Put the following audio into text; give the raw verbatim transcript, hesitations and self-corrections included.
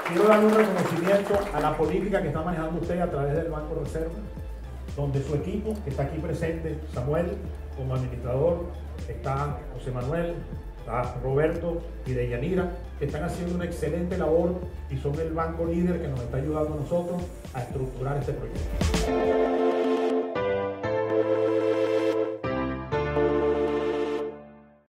quiero darle un reconocimiento a la política que está manejando usted a través del Banco Reserva, donde su equipo, que está aquí presente, Samuel, como administrador, está José Manuel, está Roberto y Deyanira, que están haciendo una excelente labor y son el banco líder que nos está ayudando a nosotros a estructurar este proyecto.